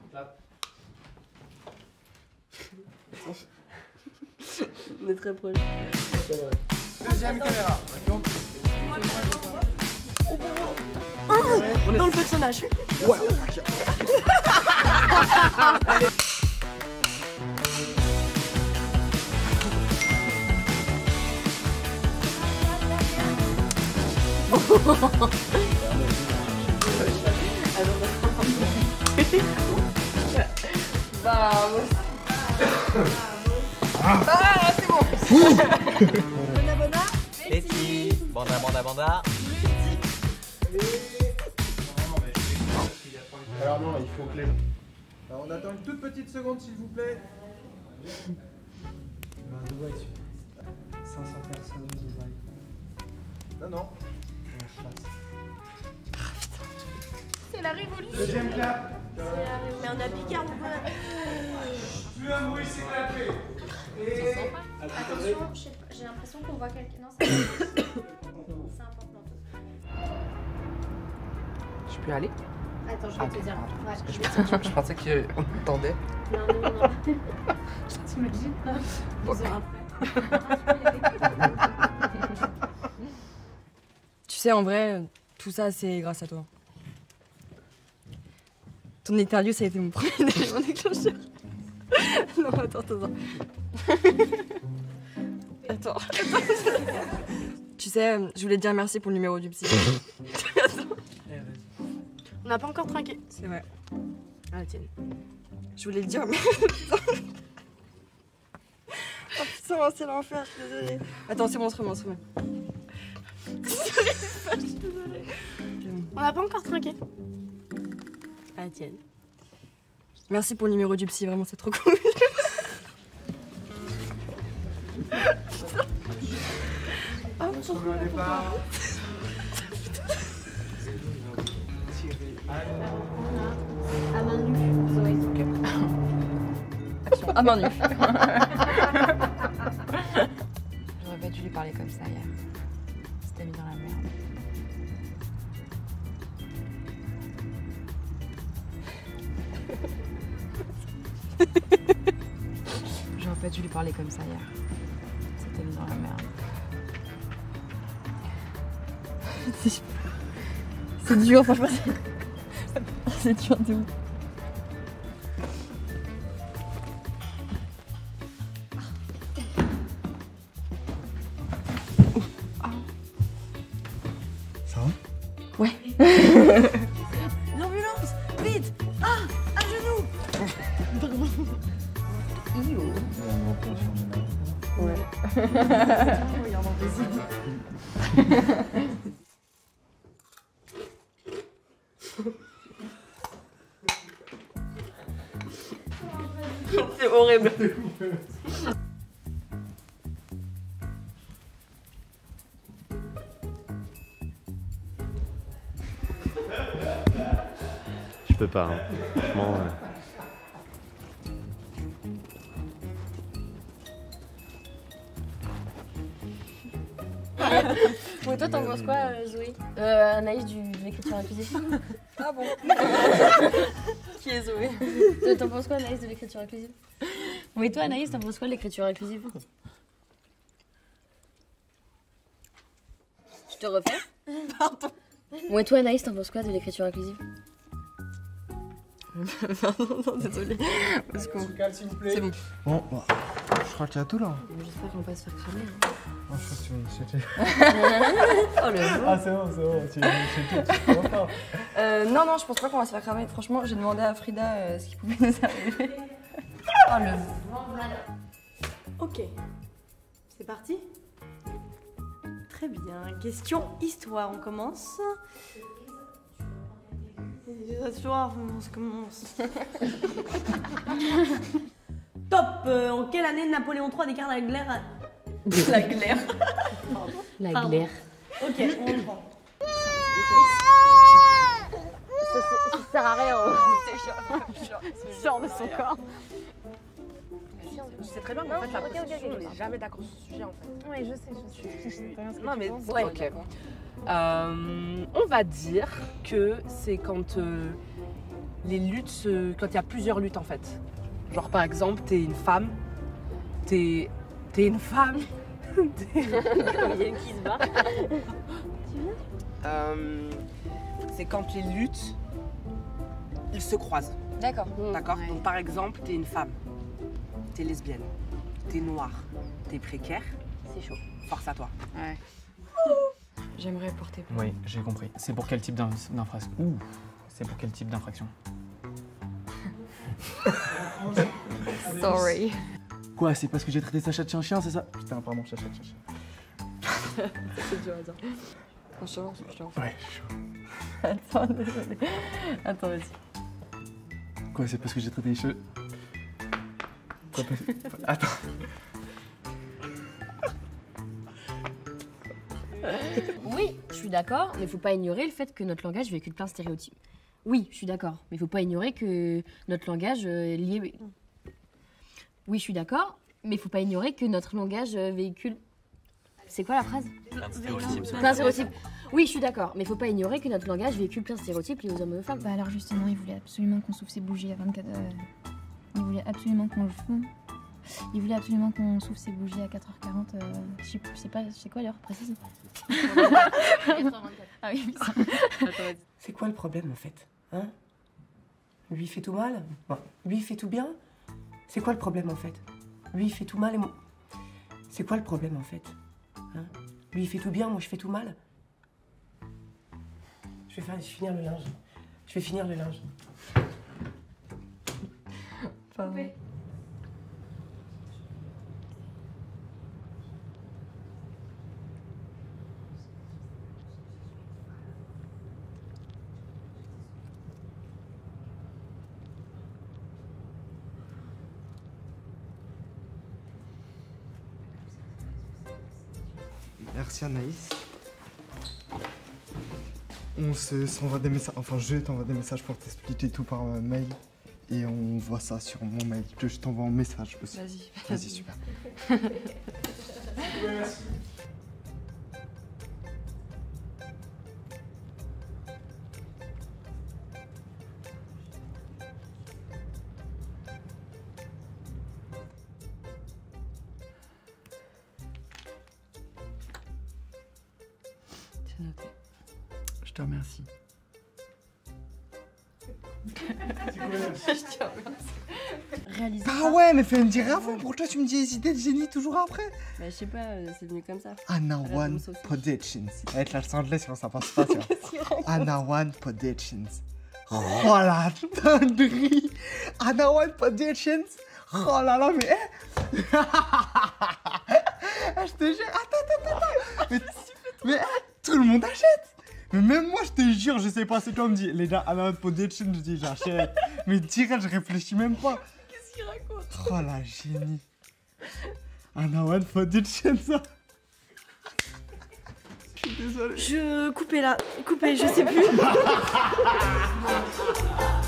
On est très proche. Deuxième caméra. Donc, on est dans le personnage. ouais. Vamos. Ah, c'est bon. Bona bona. Betty. Banda, banda, banda. Alors non, il faut que les... Alors on attend une toute petite seconde s'il vous plaît. 500 personnes, Dubaï. Non, non. C'est la révolution. Deuxième clap. Mais on a Picard ou pas? Plus un bruit s'éclater. Et... Attention, j'ai l'impression qu'on voit quelqu'un. Non, c'est un porte-manteau. Je peux aller? Attends, je vais te dire. Ouais, Je pensais qu'on entendait. Non. T'imagines? 2 heures après. Tu sais, en vrai, tout ça, c'est grâce à toi. Ton interview, ça a été mon premier élément déclencheur. Non, attends. Attends. Tu sais, je voulais te dire merci pour le numéro du psy. On n'a pas encore trinqué. C'est vrai. Ah, tienne. Je voulais le dire, mais... Oh putain, c'est l'enfer, je suis désolée. Attends, c'est bon, on se remet. Je suis désolée. On n'a pas encore trinqué. Ah, tienne. Merci pour le numéro du psy, vraiment, c'est trop cool. On se remet au départ. À main nue, Zoé. Action, à main nue. J'aurais pas dû lui parler comme ça hier. C'était mis dans la merde. J'aurais pas dû lui parler comme ça hier. C'était mis dans la merde. C'est dur, franchement. C'est dur de ouf. Ça va? Ouais. L'ambulance, vite. Ah, à genoux. Ouais. Regarde en plaisir. C'est horrible. Je peux pas, hein. Franchement. Bon, et toi, t'en penses quoi, Zoé? Anaïs de l'écriture inclusive. Ah bon? Qui est Zoé? T'en penses quoi, Anaïs, de l'écriture inclusive? Bon, et toi, Anaïs, t'en penses quoi de l'écriture inclusive? Je te refais? Pardon. Bon, et toi, Anaïs, t'en penses quoi de l'écriture inclusive? Pardon, non, désolée. Parce qu'on... S'il vous plaît. C'est bon. Bon, bah, je crois qu'il y a tout là. J'espère qu'on va pas se faire cramer. Oh, je crois que c'était... Oh le Ah, c'est bon, tu comprends pas. Non, je pense pas qu'on va se faire cramer. Franchement, j'ai demandé à Frida ce qui pouvait nous arriver. Oh le... Ok, c'est parti. Très bien. Question histoire, on commence. Histoire, on commence. Top. En quelle année Napoléon III déclare la glaire? La glaire. La Pardon. glaire. Ok, on reprend. Ça sert à rien. C'est genre de son corps. Je sais très bien qu'en fait, la prostitution, on n'est jamais d'accord sur ce sujet en fait. Oui, je sais. Non, mais Ouais. ok. On va dire que c'est quand les luttes, quand il y a plusieurs luttes en fait. Genre par exemple, t'es une femme, t'es une femme. Il y a une qui se bat. C'est quand les luttes, ils se croisent. D'accord. D'accord. Ouais. Donc par exemple, t'es une femme, t'es lesbienne, t'es noire, t'es précaire. C'est chaud. Force à toi. Ouais. J'aimerais porter plainte. Oui, j'ai compris. C'est pour quel type d'infraction? Ouh, c'est pour quel type d'infraction? Sorry. Quoi, c'est parce que j'ai traité Sacha de chien-chien, c'est ça? Putain, pardon, Sacha de chien-chien. C'est dur à dire. Franchement, je t'en Ouais, chaud. Attends, désolé. Attends, vas-y. Quoi, c'est parce que j'ai traité les cheveux... Quoi, attends. Oui, je suis d'accord, mais il faut pas ignorer le fait que notre langage véhicule plein de stéréotypes. Oui, je suis d'accord, mais il faut pas ignorer que notre langage lié... Oui, je suis d'accord, mais il faut pas ignorer que notre langage véhicule... C'est quoi la phrase? Plein de stéréotypes. Plein de stéréotypes. Oui, je suis d'accord, mais il faut pas ignorer que notre langage véhicule plein de stéréotypes liés aux hommes et aux femmes. Bah alors justement, il voulait absolument qu'on souffle ses bougies à 24... Il voulait absolument qu'on le fout. Il voulait absolument qu'on souffle ses bougies à 4h40. Je sais pas, c'est quoi l'heure précise? 4h24. Ah oui, C'est quoi le problème en fait? Hein? Lui il fait tout mal? Bon, lui il fait tout bien? C'est quoi le problème en fait? Lui il fait tout mal et moi... C'est quoi le problème en fait? Hein? Lui il fait tout bien, moi je fais tout mal? Je vais finir le linge. Je vais finir le linge. Pardon. Merci Anaïs. On s'envoie des messages, enfin je t'envoie des messages pour t'expliquer tout par mail et on voit ça sur mon mail. Je t'envoie un message aussi. Vas-y. Vas-y, super. C'est noté. Je te remercie. Je te remercie. Réaliser. Ah ouais, mais fais me dire avant. Pour toi, tu me dis hésiter de génie toujours après. Bah, je sais pas, c'est venu comme ça. Anna One Sophie. Productions. Avec l'accent anglais, sinon ça passe pas. Anna One Productions. Oh la dinguerie. Anna One Productions. Oh là là, mais... Je te jure, attends. Mais tout le monde achète. Mais même moi, je te jure, je sais pas, c'est comme dit. Les gars, Anna One Productions, je dis j'achète. Mais direct, je réfléchis même pas. Qu'est-ce qu'il raconte? Oh la génie. Anna One Productions. Je suis désolé. Coupez là, coupez, je sais plus.